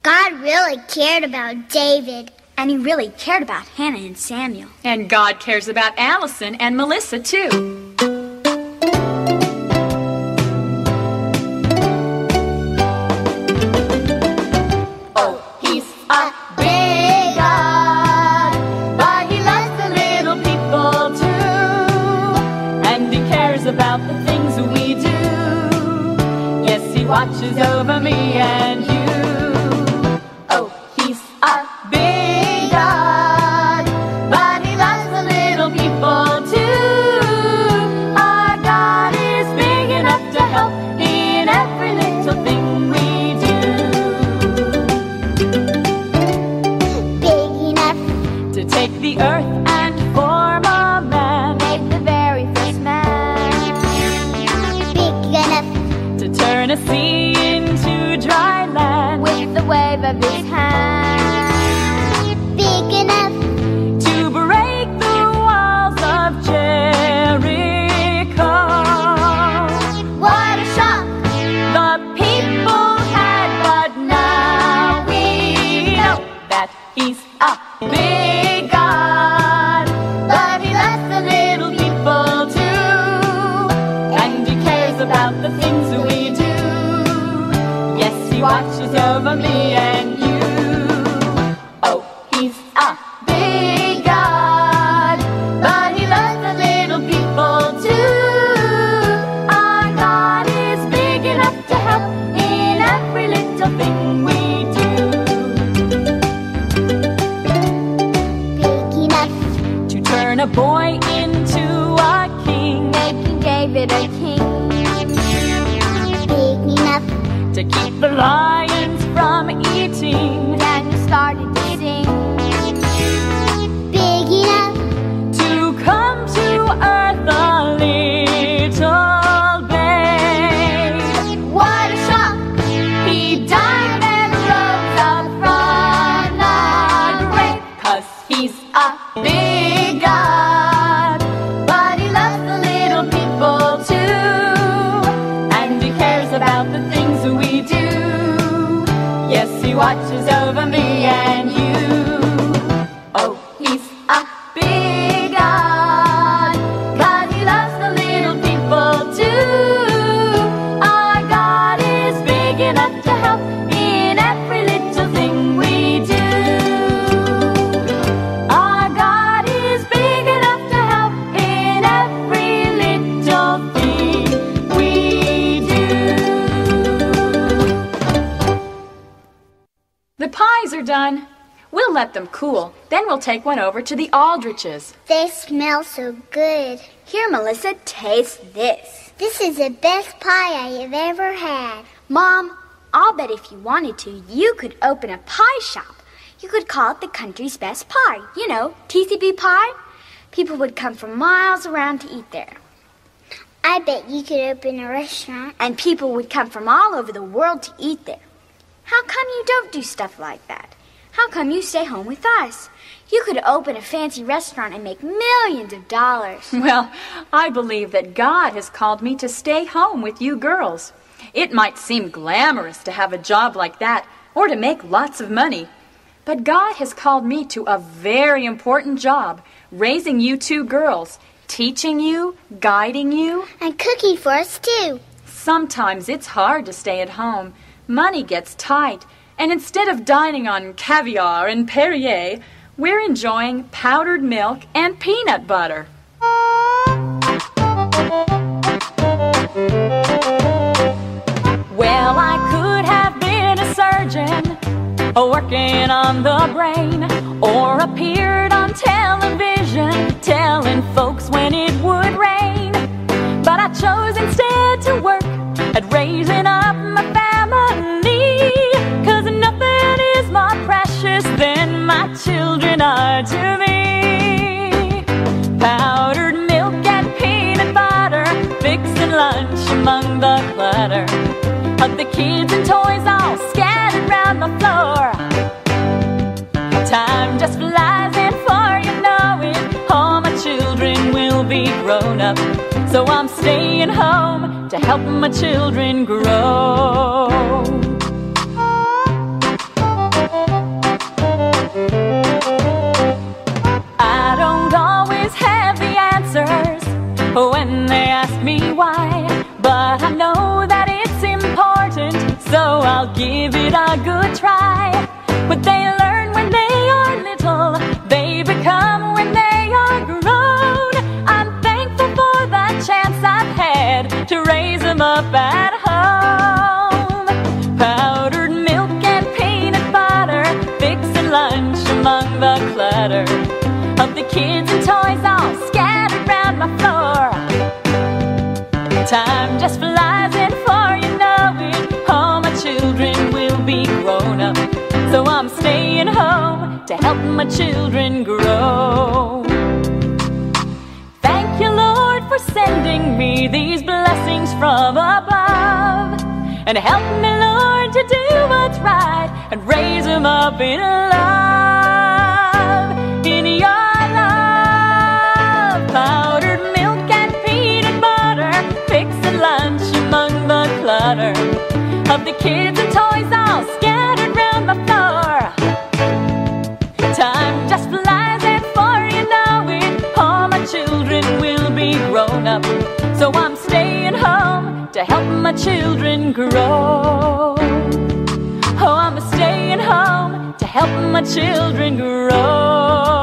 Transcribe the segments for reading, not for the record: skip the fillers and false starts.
God really cared about David. And he really cared about Hannah and Samuel. And God cares about Allison and Melissa, too. Oh, he's a big God, but he loves the little people too. And he cares about the things we do. Yes, he watches over me and you. Oh, he's a big God, but he loves the little people too. Our God is big enough to help in every little thing we do. Big enough To take the earth and form a man, Made the very first man. big enough to turn a sea into dry land, With the wave of his hand. big enough to break the walls of Jericho. what a shock The people had, but now we know that he's a big God, but he loves the little people too, and he cares about the things we do. Yes, he watches over me and you. Oh, he's a big God, but he loves the little people too. Our God is big enough to help in every little thing we do. big enough To turn a boy into a king, Making David a king. big enough to keep the lions from eating, Daniel started to sing. big enough to come to earth a little babe. what a shock He died and rose up from the grave, 'cause he's a big God, but he loves the little people too, and he cares about the things we do. Yes, he watches over me and you. Oh, he's a big God, but he loves the little people too. Our God is big enough to help in every little thing we do. Our God is big enough to help in every little thing we do. The pies are done. We'll let them cool. Then we'll take one over to the Aldriches. they smell so good. Here, Melissa, taste this. This is the best pie I have ever had. Mom, I'll bet if you wanted to, you could open a pie shop. You could call it the country's best pie. You know, TCB pie. People would come from miles around to eat there. I bet you could open a restaurant. And people would come from all over the world to eat there. How come you don't do stuff like that? How come you stay home with us? You could open a fancy restaurant and make millions of dollars. Well, I believe that God has called me to stay home with you girls. It might seem glamorous to have a job like that or to make lots of money. But God has called me to a very important job, raising you two girls, teaching you, guiding you. And cooking for us, too. Sometimes it's hard to stay at home. Money gets tight, and instead of dining on caviar and Perrier, we're enjoying powdered milk and peanut butter. Well, I could have been a surgeon, working on the brain, or appeared on television, telling folks when it would rain. But I chose instead to work at raising up my family, 'cause nothing is more precious than my children are to me. Powdered milk and peanut butter, fixing lunch among the clutter of the kids and toys all scattered round the floor. Time just flies, and before you know it, all my children will be grown up. So I'm staying home to help my children grow. my children grow. Thank you, Lord, for sending me these blessings from above. And help me, Lord, to do what's right and raise them up in love. In your love, powdered milk and peanut butter, fix a lunch among the clutter of the kids and toys all scattered round my floor. Time just flies, and before you know it, all my children will be grown up. So I'm staying home to help my children grow. Oh, I'm staying home to help my children grow.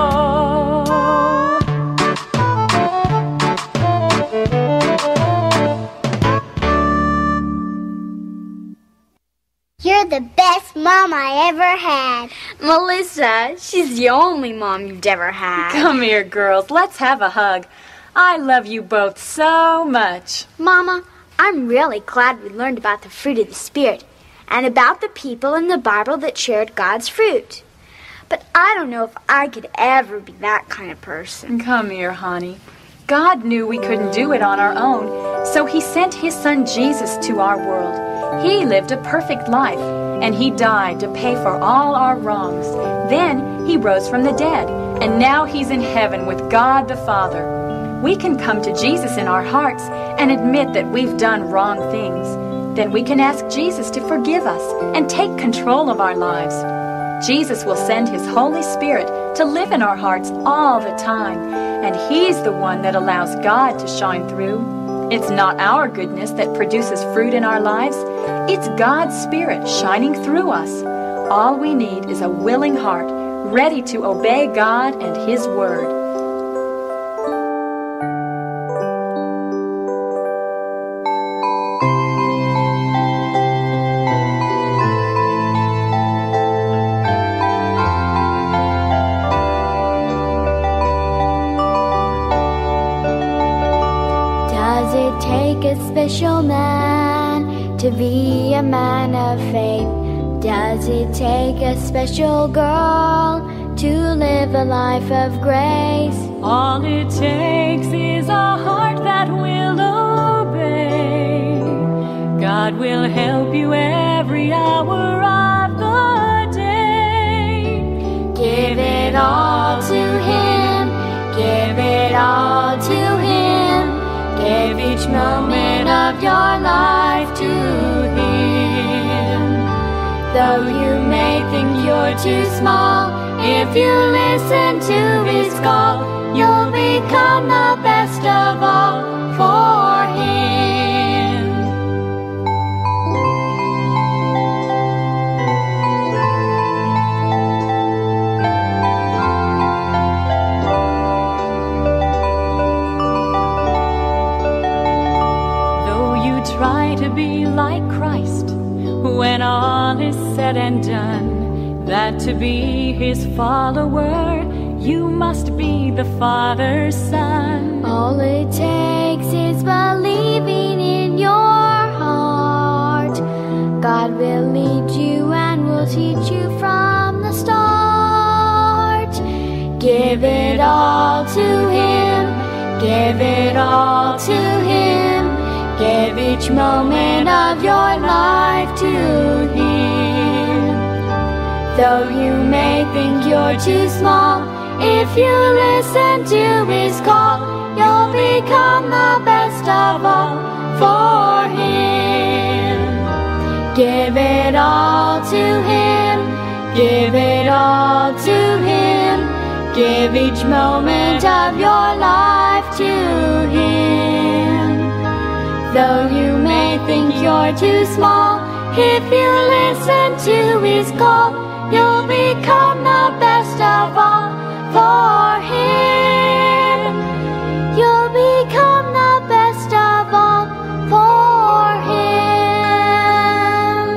You're the best mom I ever had. Melissa, she's the only mom you've ever had. Come here, girls. Let's have a hug. I love you both so much. Mama, I'm really glad we learned about the fruit of the Spirit and about the people in the Bible that shared God's fruit. But I don't know if I could ever be that kind of person. Come here, honey. God knew we couldn't do it on our own, so He sent His Son Jesus to our world. He lived a perfect life, and He died to pay for all our wrongs. Then He rose from the dead, and now He's in heaven with God the Father. We can come to Jesus in our hearts and admit that we've done wrong things. Then we can ask Jesus to forgive us and take control of our lives. Jesus will send His Holy Spirit to live in our hearts all the time, and He's the one that allows God to shine through. It's not our goodness that produces fruit in our lives. It's God's Spirit shining through us. All we need is a willing heart, ready to obey God and His Word. Does it take a special man to be a man of faith? Does it take a special girl to live a life of grace? All it takes is a heart that will obey. God will help you every hour of the day. Give it all to Him. Give it all to Him. Give each moment of your life to Him. Though you may think you're too small, if you listen to His call, you'll become the best of all for Him. Though you try to be like Christ, when all is said and done, that to be His follower, you must be the Father's Son. All it takes is believing in your heart. God will lead you and will teach you from the start. Give it all to Him. Give it all to Him. Give each moment of your life to Him. Though you may think you're too small, if you listen to His call, you'll become the best of all for Him. Give it all to Him. Give it all to Him. Give each moment of your life to Him. Though you may think you're too small, if you listen to His call, you'll become the best of all for Him. You'll become the best of all for Him.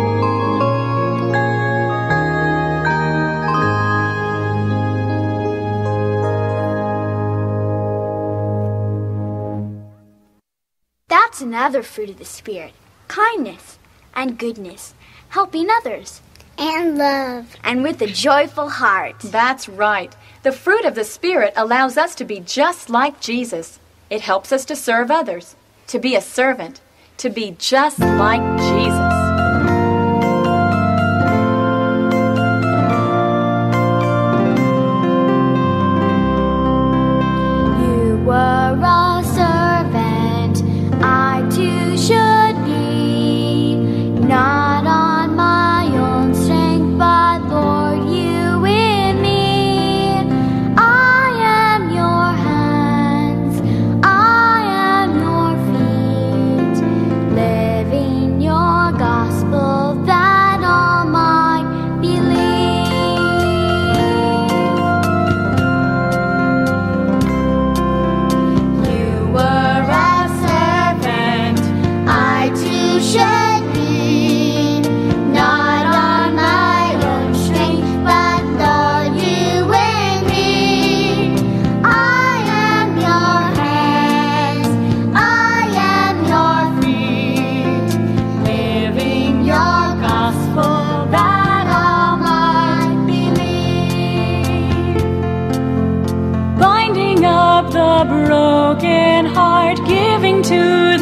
That's another fruit of the Spirit: kindness and goodness, helping others, and love. And with a joyful heart. That's right. The fruit of the Spirit allows us to be just like Jesus. It helps us to serve others, to be a servant, to be just like Jesus. You were a servant, I too should be, not on my own strength, but Lord, you in me. I am your hands, I am your feet, living your gospel that all might believe. You were a servant, I too should be, not on my own strength, but Lord, you in me. I am your hands, I am your feet, living your gospel that all might believe. Binding up the broken heart, giving to